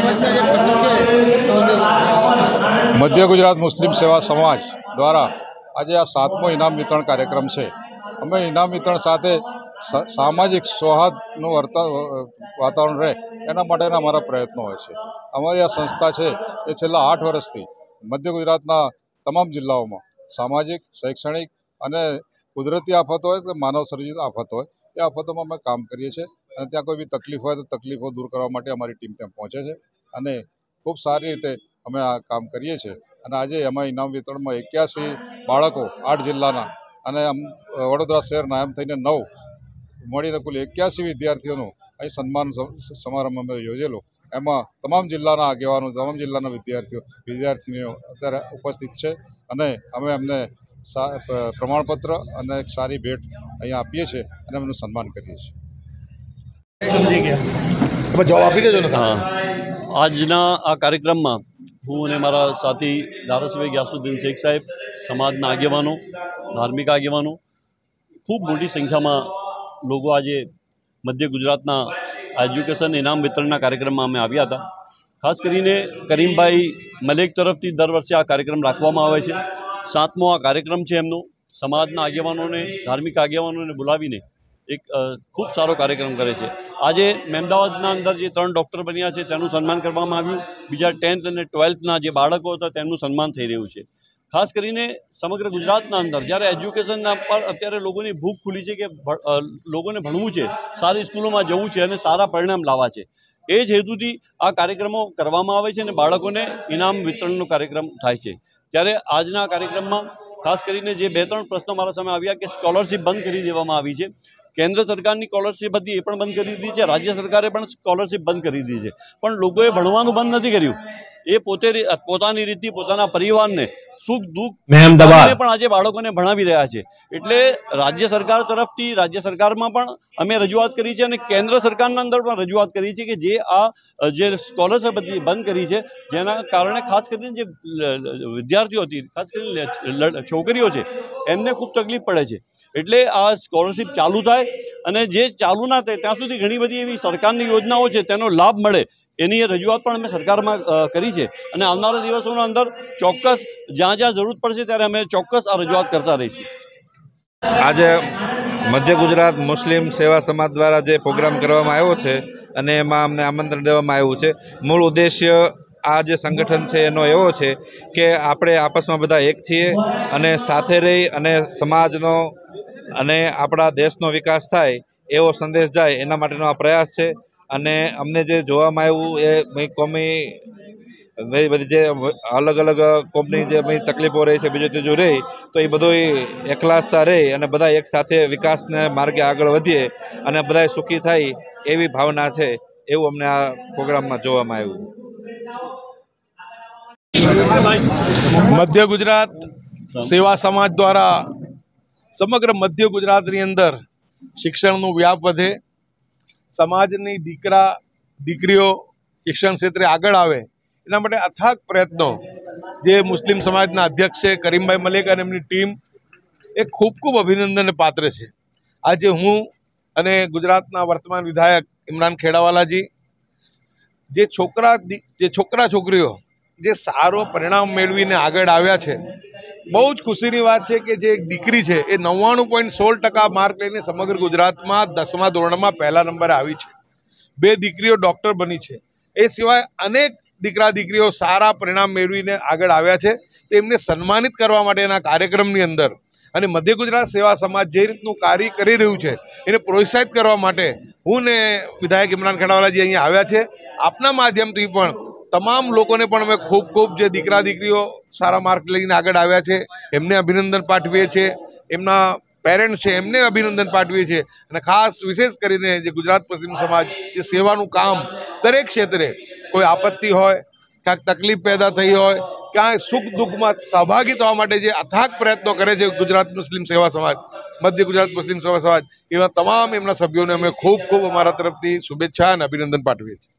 मध्य गुजरात मुस्लिम सेवा समाज द्वारा आज आ 7मो इनाम वितरण कार्यक्रम है। अमे इनाम वितरण साथ सामाजिक सौहार्दनु वातावरण रहे एना माटेना अमारा प्रयत्नों होय छे। अमारी आ संस्था है ये छेल्ला 8 वर्षथी मध्य गुजरातना तमाम जिल्लाओं में सामाजिक शैक्षणिक अने कुदरती आफत होय के मानव सर्जित आफत होय ए आफतों में अमे काम करीए छीए अने त्यां कोई बी तकलीफ होय तो तकलीफों दूर करवा माटे अमारी टीम त्यां पहोंचे छे अने खूब सारी रीते अमे आ काम करीए छीए। अने आज अमे इनाम वितरण में 81 बाळको 8 जिल्लाना अने वडोदरा शहेरना एम थईने 9 मळीने कुल 81 विद्यार्थीओनुं અહીં સન્માન સમારંભ અમે યોજેલો। એમાં તમામ જિલ્લાના આગેવાનો તમામ જિલ્લાના વિદ્યાર્થીઓ અત્યારે ઉપસ્થિત છે અને અમે અમને પ્રમાણપત્ર અને એક સારી ભેટ અહીંયા આપીએ છીએ અને એમનું સન્માન કરીએ છીએ। જવાબ આપી દેજો ને। हाँ, આજના આ કાર્યક્રમમાં હું અને મારા સાથી ધારાસભ્ય ગ્યાસુદ્દીન શેખ સાહેબ, સમાજના આગેવાનો, ધાર્મિક આગેવાનો, ખૂબ મોટી સંખ્યામાં લોકો આજે मध्य गुजरातना एज्युकेशन इनाम वितरण कार्यक्रम में अमे आव्या था। खास करीने करीमभाई मलेक तरफथी दर वर्षे आ कार्यक्रम राखवामां आवे छे। 7मो आ कार्यक्रम है एमनो। समाजना आगेवानोने धार्मिक आगेवानोने बोलावीने एक खूब सारो कार्यक्रम करे छे। आजे मेमदावादना अंदर जे 3 डॉक्टर बन्या छे तेनुं सन्मान करवामां आव्युं। बीजा 10th अने 12th जे बाळको हता तेनुं सन्मान थई रह्युं छे। खास करीने समग्र गुजरातना अंदर ज्यारे एज्युकेशन पर अत्यारे लोगोनी भूख खुली है कि लोगोने भणवुं छे, सारी स्कूलों में जवुं छे अने सारा परिणाम लावा छे। ए ज हेतुथी आ कार्यक्रमों करवामां आवे छे अने बाळकोने इनाम वितरणनो कार्यक्रम थाय छे। त्यारे आजना कार्यक्रममां खास करीने जे 2-3 प्रश्नो मारा सामे आव्या कि स्कॉलरशीप बंद करी देवामां आवी छे। केन्द्र सरकारनी स्कॉलरशीप हती ए पण बंद करी दीधी छे, राज्य सरकारे पण स्कॉलरशीप बंद करी दीधी छे, पण लोकोए भणवानुं बंद नथी कर्युं। ए पोतानी रीति पोताना परिवारने सुख दुख पण आज बाळकोने भणावी रह्या छे। एटले राज्य सरकार तरफथी राज्य सरकारमां पण अमे रजूआत करी छे अने केन्द्र सरकारना अंदर पण रजूआत करी छे कि जे स्कॉलरशीप बंद करी छे जेना कारणे खास करीने जे विद्यार्थीओ हती खास करीने छोकरीओ छे एमने खूब तकलीफ पड़े छे। एटले आ स्कॉलरशीप चालू थाय अने जे चालू ना थाय त्यां सुधी घणी बधी एवी सरकारनी योजनाओ छे तेनो लाभ मळे एनी रजूआत पण अमे सरकारमां करी छे अने आवनारा दिवसोना अंदर चोक्कस ज्यां ज्यां जरूरत पड़शे त्यारे अमे चोक्कस आ रजूआत करता रहीशुं। आज मध्य गुजरात मुस्लिम सेवा समाज द्वारा जे प्रोग्राम करवामां आव्यो छे अने एमां अમને आमंत्रण देवामां आव्युं छे। मूळ उद्देश्य आ जे संगठन छे एनो एवो छे के आपणे आपसमां बधा एक छीए अने साथे रही अने समाजनो अने आपणा देशनो विकास थाय एवो संदेश जाय एना माटेनो आ प्रयास छे। अने अमने जे जोवामां आव्युं ए कोमी बधी जे अलग अलग कोमनी जे तकलीफो रही है बीजू तीजू रही तो ये बधुं एकलासता रही अने बधा एक साथे विकासने मार्गे आगळ वधीए अने बधाय सुखी थाय एवी भावना छे एवुं अमने आ प्रोग्राममां जोवामां आव्युं। मध्य गुजरात सेवा समाज द्वारा समग्र मध्य गुजरातनी अंदर शिक्षणनो व्याप वधे, समाजनी दीकरा दीकरीओ शिक्षण क्षेत्रे आगळ आवे एना माटे अथाक प्रयत्नों जे मुस्लिम समाजना अध्यक्ष है करीमभाई मलेक अने एमनी टीम ए खूब खूब अभिनंदन पात्र है। आज हूँ अने गुजरातना वर्तमान विधायक इमरान खेड़ावालाजी जे छोकरा छोकरीओ जे सारो परिणाम मेळवीने आगळ आव्या छे बहु ज खुशीनी वात छे कि जे एक दीकरी है ए 99.16% मार्क लईने समग्र गुजरातमां 10मा धोरणमां पहला नंबरे आवी छे। 2 दीकरीओ डॉक्टर बनी छे। ए सिवाय अनेक दीकरा दीकरीओ सारा परिणाम मेळवीने आगळ आव्या छे तेमने सन्मानित करवा माटेना कार्यक्रमनी अंदर अने मध्य गुजरात सेवा समाज जे रीतनुं कार्य करी रह्युं छे एने प्रोत्साहित करवा माटे हूँ ने विधायक इमरान खेड़ावालाजी अहींया आव्या छे। आपना माध्यमथी पण तमाम लोकोने पण अमे खूब खूब जे दीकरा दीकरीओ सारा मार्क लईने आगळ आव्या छे एमने अभिनंदन पाठवीए छे, एमना पेरेंट्स छे एमने अभिनंदन पाठवीए छे अने खास विशेष करीने जे गुजरात पश्चिम समाज जे सेवानुं काम दरेक क्षेत्रे कोई आपत्ति होय क्या तकलीफ पैदा थई होय क्या सुख दुख में सहभागी थवा माटे जे अथाक प्रयत्नों करे छे गुजरात मुस्लिम सेवा समाज मध्य गुजरात मुस्लिम सेवा समाज एवा तमाम एमना सभ्योने अमे खूब खूब अमारा तरफथी शुभेच्छा अने अभिनंदन पाठवीए छीए।